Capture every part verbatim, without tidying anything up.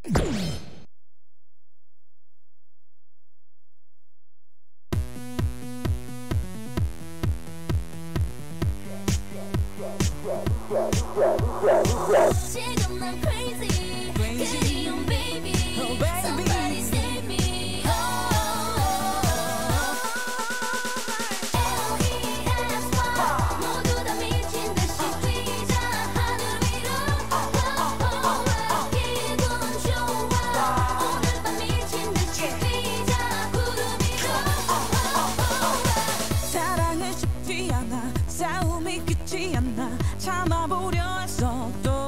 지금 난 crazy, crazy on baby, oh baby, somebody save me. Oh, L E S Y 모두 다 미친 듯이 뛰자 하늘 위로. 기분 좋아 오늘 밤 미친 듯이 뛰자 구름 위로. 사랑은 쉽지 않아 싸움이 끝이 안 나 참아보려 했어도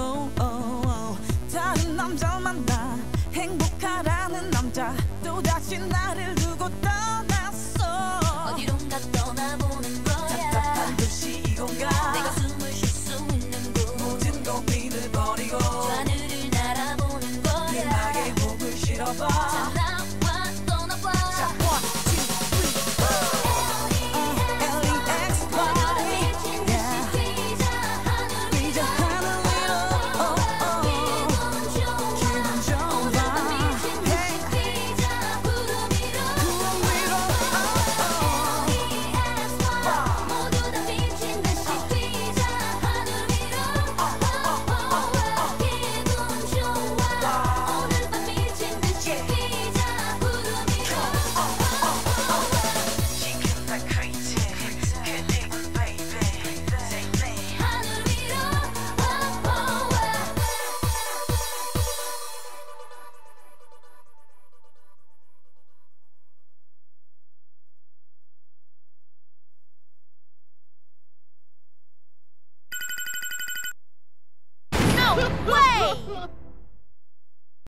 다른 남자 만나 행복하라는 남자 또다시 나를 두고 떠났어. 어디론가 떠나보는 거야. 답답한 도시 이 공간 내가 숨을 쉴 수 있는 곳 모든 고민을 버리고 하늘을 날아보는 거야. 내 나의 목을 실어봐. 자 나와 떠나봐. 자, one, two, three, L E X Y yeah. 뛰자 하늘 뛰자 하늘 위로 oh, oh. 기분 좋아 오늘 밤 미친 듯이 뛰자 구름 위로. 구름 위로 oh, oh. L E S Y 모두 다 미친 듯이 뛰자 하늘 위로. 기분 좋아 오늘 밤 미친 듯이 뛰자 구름 위로. 지금 나 crazy 그리운 baby say me 하늘 위로. No way!